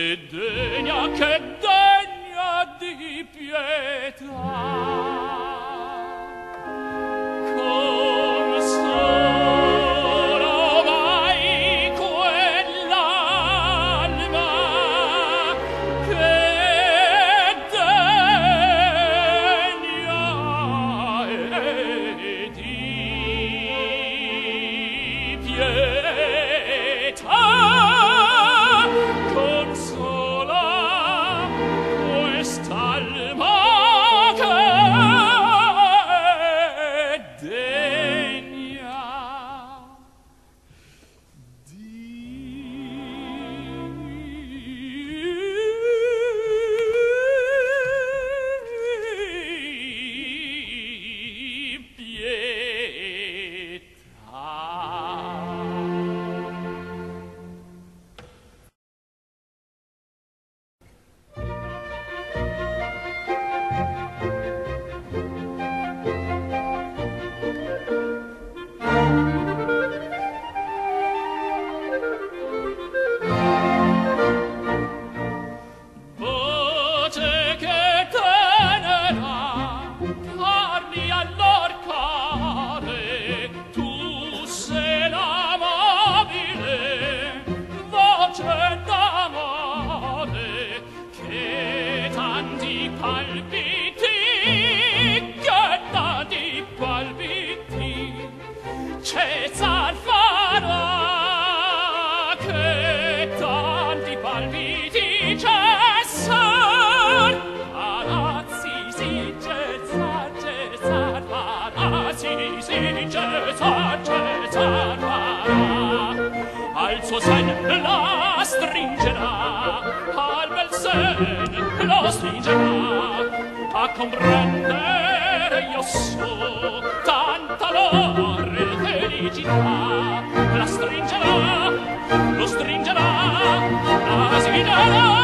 che degna di pietà. Consola mai quell'anima che degna di pietà. Consola quest'alma che degna di pietà. Voce che tenera parli allor care, tu sei l'amabile voce d'amore che tanti palpiti, che tanti palpiti Cesar farà, che tanti palpiti Cesar farà, sì, Cesar farà, sì, Cesar farà. Al suo sen la stringerà, al bel sen lo stringerà, a comprendere io so tanta lor felicità. La stringerà, lo stringerà, la sfiderà.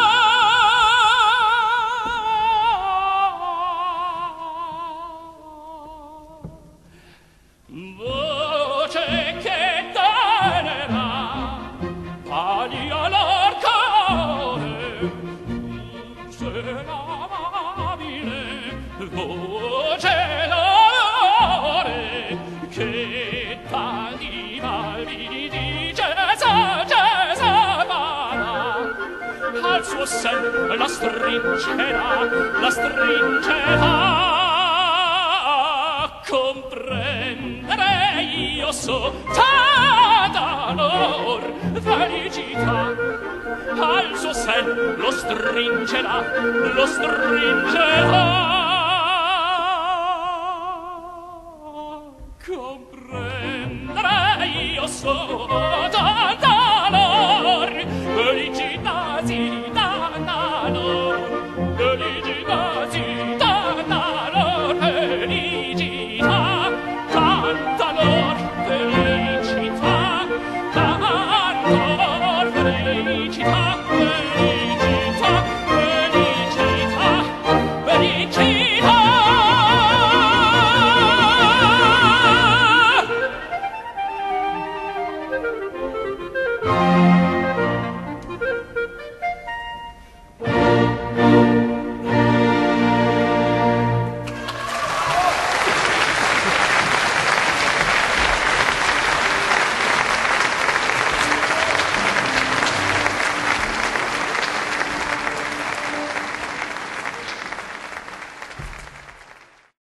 Voce che tenera pali allor core, tu sei l'amabile voce d'amore che tanti palpiti Cesar farà. Al suo sen la stringerà, comprendere io so tanta lor felicità. Al suo sen lo stringerà, comprendere io so tanta lor felicità, sì, tanta lor felicità, sì, tanta lor felicità, tanta lor felicità, tanta lor felicità, felicità.